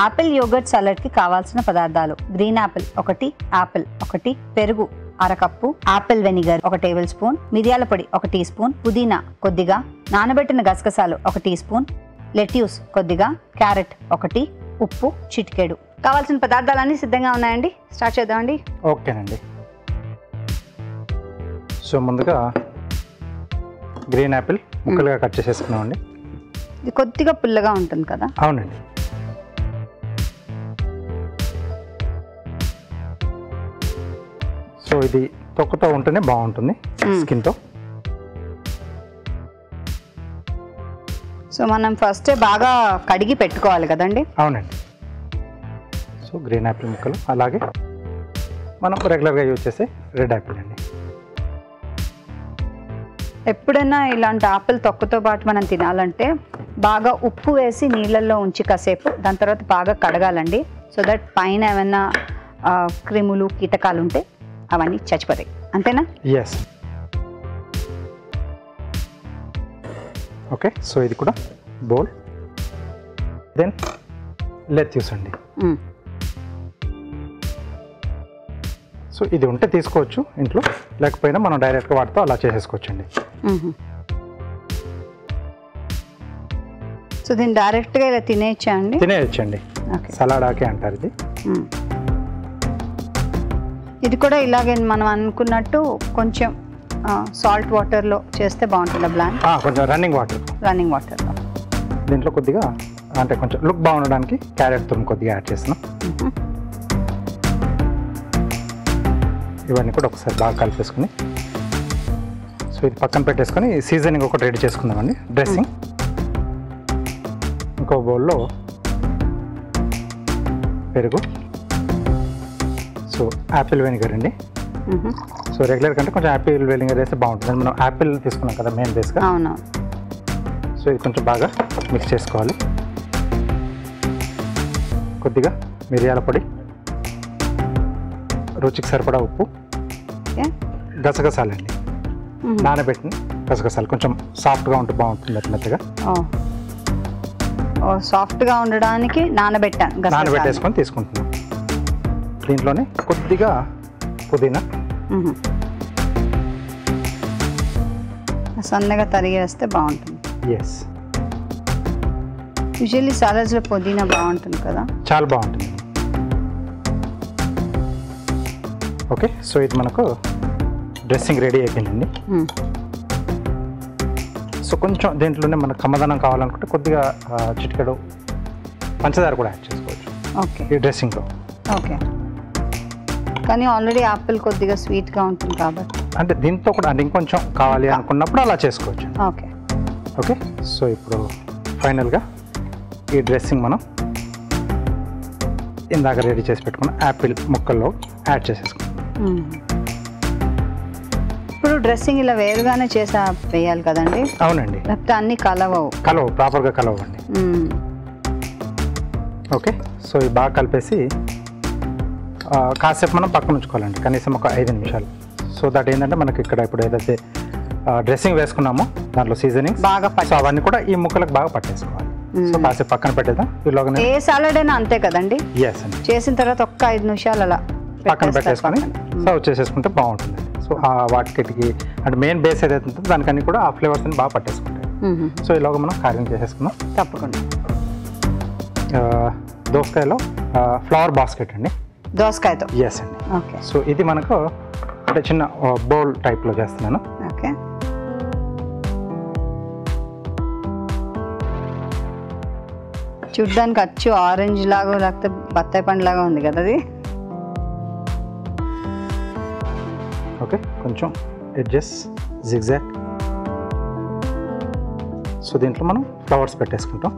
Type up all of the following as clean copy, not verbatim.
Apple yogurt salad కి కావాల్సిన పదార్థాలు: గ్రీన్ యాపిల్ 1, యాపిల్ 1, పెరుగు అర cup, apple vinegar 1 tablespoon, మిరియాల పొడి 1 టీ స్పూన్, పుదీనా కొద్దిగా, నానబెట్టిన గసగసాలు 1 టీ స్పూన్, లెట్యూస్ కొద్దిగా, క్యారెట్ 1, ఉప్పు చిటికెడు. కావాల్సిన పదార్థాలన్నీ సిద్ధంగా ఉన్నాయండి. స్టార్ట్ చేద్దామండి. ఓకేనండి. సో ముందుగా గ్రీన్ యాపిల్ ముక్కలుగా కట్ చేసేసుకున్నామండి. ఇది కొద్దిగా పుల్లగా ఉంటుంది కదా? అవునండి. సో ఇది తొక్కతో ఉంటేనే బాగుంటుంది స్కిన్తో. సో మనం ఫస్ట్ బాగా కడిగి పెట్టుకోవాలి కదండి? అవునండి. సో గ్రీన్ యాపిల్ ముక్కలు, అలాగే మనం రెగ్యులర్గా యూజ్ చేసే రెడ్ యాపిల్ అండి. ఎప్పుడైనా ఇలాంటి ఆపిల్ తొక్కతో పాటు మనం తినాలంటే బాగా ఉప్పు వేసి నీళ్ళల్లో ఉంచి కాసేపు, దాని తర్వాత బాగా కడగాలండి. సో దట్ పైన ఏమైనా క్రిములు కీటకాలు ఉంటే అవన్నీ చచ్చిపోతాయి. అంతేనా? ఎస్. ఓకే. సో ఇది కూడా బౌల్. దెన్ లెట్యూస్ అండి. సో ఇది ఉంటే తీసుకోవచ్చు ఇంట్లో, లేకపోయినా మనం డైరెక్ట్గా వాటితో అలా చేసేసుకోవచ్చండి. సో దీన్ని డైరెక్ట్గా ఇలా తినేయచ్చా అండి? తినేయచ్చండి. సలాడాకే అంటారు ఇది. ఇది కూడా ఇలాగే మనం అనుకున్నట్టు కొంచెం సాల్ట్ వాటర్లో చేస్తే బాగుంటుంది. బ్లాన్ కొంచెం రన్నింగ్ వాటర్లో దీంట్లో కొద్దిగా అంటే కొంచెం లుక్ బాగుండడానికి క్యారెట్ తురుము కొద్దిగా యాడ్ చేస్తున్నాం. ఇవన్నీ కూడా ఒకసారి బాగా కలిపేసుకుని, సో ఇది పక్కన పెట్టేసుకొని సీజనింగ్ ఒకటి రెడీ చేసుకుందామండి. డ్రెస్సింగ్ ఇంకో బౌల్లో పెరుగు, సో యాపిల్ వెనిగర్ అండి. సో రెగ్యులర్ కంటే కొంచెం యాపిల్ వెనిగర్ వేస్తే బాగుంటుంది. మనం యాపిల్ తీసుకున్నాం కదా మెయిన్ బేస్గా. అవును. సో ఇది కొంచెం బాగా మిక్స్ చేసుకోవాలి. కొద్దిగా మిరియాల పొడి, రుచికి సరిపడా ఉప్పు, గసగసాలండి, నానబెట్టిన గసగసాలు కొంచెం సాఫ్ట్గా ఉంటే బాగుంటుంది. మెత్తగా సాఫ్ట్గా ఉండడానికి నానబెట్టేసుకొని తీసుకుంటున్నాం. దీంట్లోనే కొద్దిగా పుదీనా, సన్నగా తరిగి వేస్తే బాగుంటుంది. ఎస్. యూజువల్లీ సాలడ్స్లో పుదీనా బాగుంటుంది కదా? చాలా బాగుంటుంది. ఓకే. సో ఇది మనకు డ్రెస్సింగ్ రెడీ అయిపోయిందండి. సో కొంచెం దీంట్లోనే మనకు కమ్మదనం కావాలనుకుంటే కొద్దిగా చిటికెడు పంచదార కూడా యాడ్ చేసుకోవచ్చు. ఓకే. ఈ డ్రెస్సింగ్లో. ఓకే. కానీ ఆల్రెడీ యాపిల్ కొద్దిగా స్వీట్గా ఉంటుంది కాబట్టి అంటే దీంతో కూడా అంటే ఇంకొంచెం కావాలి అనుకున్నప్పుడు అలా చేసుకోవచ్చు. ఓకే. ఓకే. సో ఇప్పుడు ఫైనల్గా ఈ డ్రెస్సింగ్ మనం ఇందాక రెడీ చేసి పెట్టుకున్న యాపిల్ ముక్కల్లో యాడ్ చేసేసుకుంటాం. ఇప్పుడు డ్రెస్సింగ్ ఇలా వేరుగానే చేసి వేయాలి కదండి? అవునండి. లేకపోతే అన్ని కలవవు ప్రాపర్గా కలవండి. ఓకే. సో ఇది బాగా కలిపేసి కాసేపు మనం పక్కన ఉంచుకోవాలండి, కనీసం ఒక 5 నిమిషాలు. సో దట్ ఏంటంటే మనకి ఇక్కడ ఇప్పుడు ఏదైతే డ్రెస్సింగ్ వేసుకున్నామో దాంట్లో సీజనింగ్ బాగా సో అవన్నీ కూడా ఈ ముక్కలకు బాగా పట్టేసుకోవాలి. సో కాసేపు పక్కన పెట్టేద్దాం. ఏ సాలడ్ అయినా అంతే కదండి? ఎస్ అండి. చేసిన తర్వాత ఒక్క 5 నిమిషాలు అలా పక్కన పెట్టేసుకొని సర్వ్ చేసేసుకుంటే బాగుంటుంది. సో వాటికి అంటే మెయిన్ బేస్ ఏదైతే ఉంటుందో దానికన్నీ కూడా ఆ ఫ్లేవర్స్ అని బాగా పట్టేసుకుంటాయి. సో ఇలాగ మనం కార్వింగ్ చేసేసుకున్నాం. తప్పకుండా. దోసకాయలో ఫ్లవర్ బాస్కెట్ అండి. దోసకాయతో? ఎస్ అండి. ఓకే. సో ఇది మనకు అంటే చిన్న బౌల్ టైప్లో చేస్తున్నాను. ఓకే. చూడ్డానికి అచ్చు ఆరెంజ్ లాగా లేకపోతే బత్తాయి పండు లాగా ఉంది కదా అది. ఓకే. కొంచెం ఎడ్జెస్ జిగ్జాగ్. సో దీంట్లో మనం ఫ్లవర్స్ పెట్టేసుకుంటాం.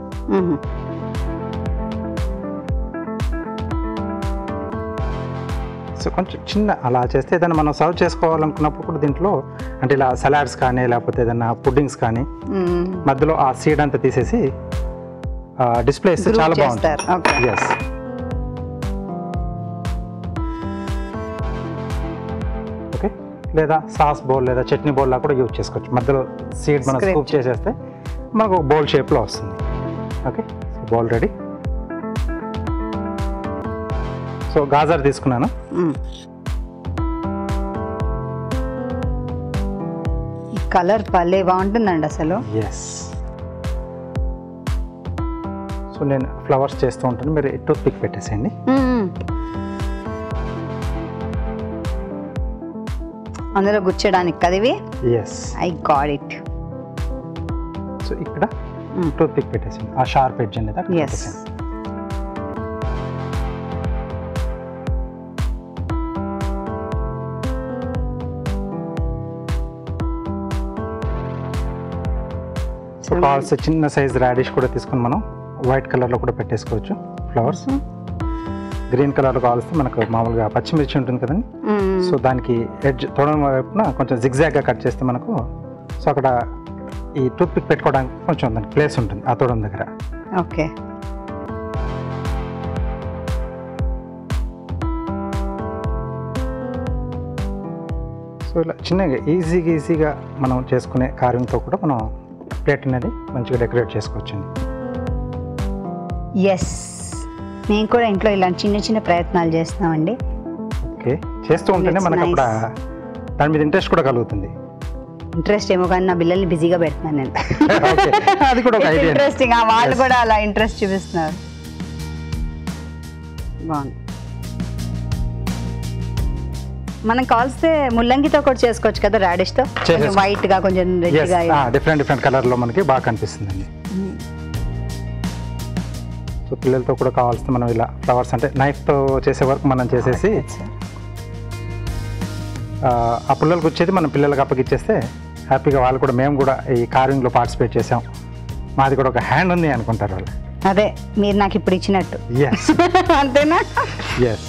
సో కొంచెం చిన్న అలా చేస్తే ఏదైనా మనం సర్వ్ చేసుకోవాలనుకున్నప్పుడు కూడా దీంట్లో అంటే ఇలా సలాడ్స్ కానీ లేకపోతే ఏదైనా పుడ్డింగ్స్ కానీ మధ్యలో ఆ సీడ్ అంతా తీసేసి డిస్ప్లే ఇస్తే చాలా బాగుంటుంది. ఎస్. ఓకే. లేదా సాస్ బౌల్ లేదా చట్నీ బౌల్లా కూడా యూజ్ చేసుకోవచ్చు. మధ్యలో సీడ్ మనం స్కూప్ చేసేస్తే మనకు ఒక బౌల్ షేప్లో వస్తుంది. ఓకే. Bowl ready. సో గాజర్ తీసుకున్నాను. ఈ కలర్ భలే బాగుంటుందండి అసలు. ఎస్. సో నేను ఫ్లవర్స్ చేస్తూ ఉంటాను, మీరు టూత్ పిక్ పెట్టేసేయండి. అందులో గుచ్చడానికి కదా ఇవి. Yes, I got it. So ఇక్కడ టూత్ పిక్ పెట్టేసింది, ఆ షార్ప్ ఎడ్జ్ అనేది అక్కడ పెట్టేసింది. సో కావాల్సిన చిన్న సైజ్ రాడిష్ కూడా తీసుకొని మనం వైట్ కలర్లో కూడా పెట్టేసుకోవచ్చు ఫ్లవర్స్. గ్రీన్ కలర్ కావాల్సి మనకు మామూలుగా పచ్చిమిర్చి ఉంటుంది కదండి, సో దానికి ఎడ్జ్ తొడమ వైపున కొంచెం జిగ్జాగ్గా కట్ చేస్తే మనకు సో అక్కడ ఈ టూత్ పిక్ పెట్టుకోవడానికి కొంచెం దానికి ప్లేస్ ఉంటుంది ఆ తొడం దగ్గర. ఓకే.аар సో ఇలా చిన్నగా ఈజీగా మనం చేసుకునే కార్వింగ్తో కూడా మనం ప్లేట్ అనేది మంచిగా డెకరేట్ చేసుకోవచ్చు. ఎస్, మేము కూడా ఇంట్లో ఇలాంటి చిన్న చిన్న ప్రయత్నాలు చేస్తున్నామండి. ఓకే, చేస్తూ ఉంటేనే మనకు అక్కడ దాని మీద ఇంట్రెస్ట్ కూడా కలుగుతుంది. ఇంట్రెస్ట్ ఏమో కానీ నా పిల్లల్ని బిజీగా పెడుతున్నాను నేను. అది కూడా ఒక ఐడియా. ఇంట్రెస్టింగ్, వాళ్ళు కూడా అలా ఇంట్రెస్ట్ చూపిస్తున్నారు. బాగుంది. మనం కాల్స్తే ముల్లంగితో కూడా చేసుకోవచ్చు కదా, రాడిష్తో. కొంచెం వైట్ గా కొంచెం రెడ్ గా డిఫరెంట్ కలర్ లో మనకి బాగా కనిపిస్తుందండి. సో పిల్లలతో కూడా కావాల్సిన మనం ఇలా ఫ్లవర్స్ అంటే నైఫ్ తో చేసే వరకు మనం చేసేసి ఆ పిల్లలకు వచ్చేది మనం పిల్లలకు అప్పగిచ్చేస్తే హ్యాపీగా వాళ్ళు కూడా మేము కూడా ఈ కార్వింగ్ లో పార్టిసిపేట్ చేసాం, మాది కూడా ఒక హ్యాండ్ ఉంది అనుకుంటారు వాళ్ళు. అదే మీరు నాకు ఇప్పుడు ఇచ్చినట్టు. ఎస్. అంతేనా? ఎస్.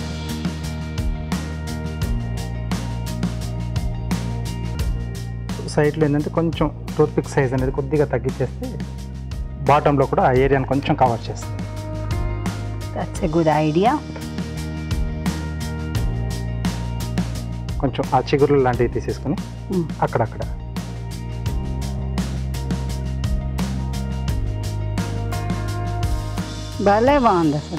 సైడ్లో ఏంటంటే కొంచెం టూత్ పిక్ సైజ్ అనేది కొద్దిగా తగ్గించేస్తే బాటంలో కూడా ఆ ఏరియాని కొంచెం కవర్ చేస్తుంది. That's a good idea. కొంచెం ఆ చిగురులు లాంటివి తీసేసుకొని అక్కడక్కడ భలే బాగుంది అసలు.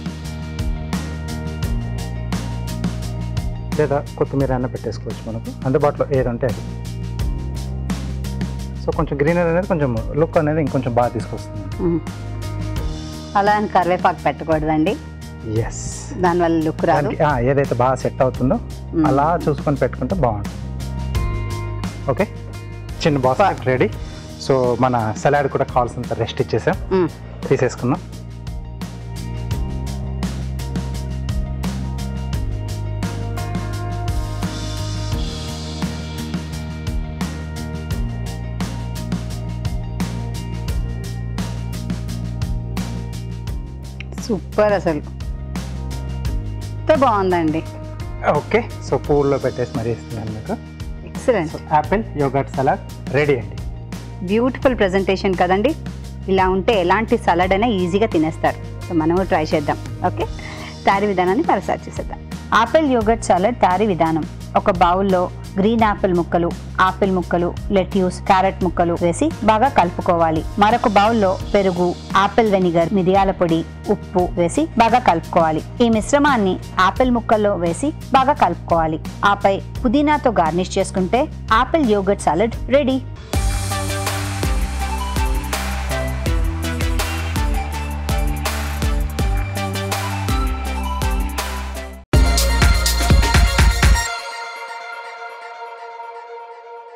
లేదా కొత్తిమీర అన్న పెట్టేసుకోవచ్చు, మనకు అందుబాటులో ఏదంటే అది. సో కొంచెం గ్రీనరీ అనేది కొంచెం లుక్ అనేది ఇంకొంచెం బాగా తీసుకొస్తుంది. అలా అని కరివేపాకు పెట్టకూడదండి. ఎస్, దానివల్ల లుక్ రాదు. ఏదైతే బాగా సెట్ అవుతుందో అలా చూసుకొని పెట్టుకుంటే బాగుంటుంది. ఓకే, చిన్న బాస్కెట్ రెడీ. సో మన సలాడ్ కూడా కావాల్సినంత రెస్ట్ ఇచ్చేసాం, తీసేసుకుందాం. సూపర్, అసలు ఎంత బాగుందండి. ఓకే, సో పూల్లో పెట్టేసి మరీ ఇస్తున్నాను మీకు. Excellent. Apple yogurt salad ready అండి. బ్యూటిఫుల్ ప్రెజెంటేషన్ కదండి. ఇలా ఉంటే ఎలాంటి సలాడ్ అయినా ఈజీగా తినేస్తారు. సో మనము ట్రై చేద్దాం. ఓకే, తయారీ విధానాన్ని మరోసారి చేసేద్దాం. ఆపిల్ యోగర్ట్ సలాడ్ తయారీ విధానం: ఒక బౌల్లో గ్రీన్ యాపిల్ ముక్కలు, ఆపిల్ ముక్కలు, లెట్యూస్, క్యారెట్ ముక్కలు వేసి బాగా కలుపుకోవాలి. మరొక బౌల్లో పెరుగు, ఆపిల్ వెనిగర్, మిరియాల పొడి, ఉప్పు వేసి బాగా కలుపుకోవాలి. ఈ మిశ్రమాన్ని ఆపిల్ ముక్కల్లో వేసి బాగా కలుపుకోవాలి. ఆపై పుదీనాతో గార్నిష్ చేసుకుంటే ఆపిల్ యోగర్ట్ సలాడ్ రెడీ.